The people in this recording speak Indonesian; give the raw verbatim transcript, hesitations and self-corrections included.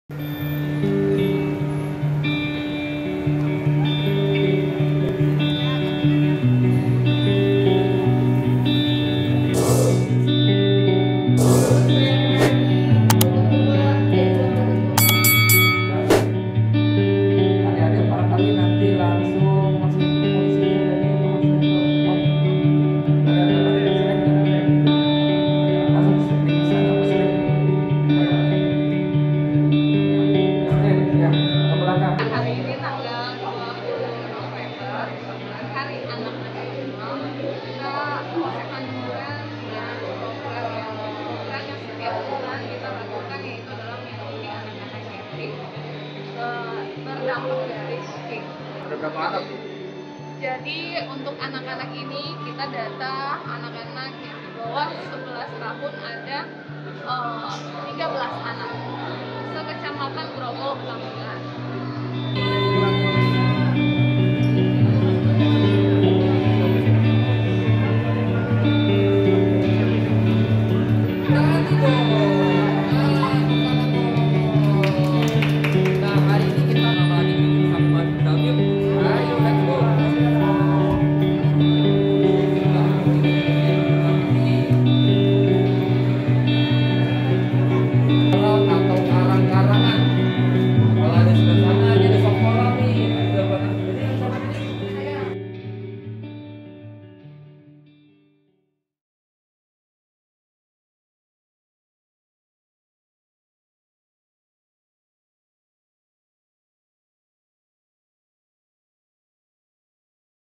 Ada berapa anak? Jadi untuk anak-anak ini kita data anak-anak yang di bawah sebelas tahun ada uh, tiga belas anak. Se-Kecamatan Grogol.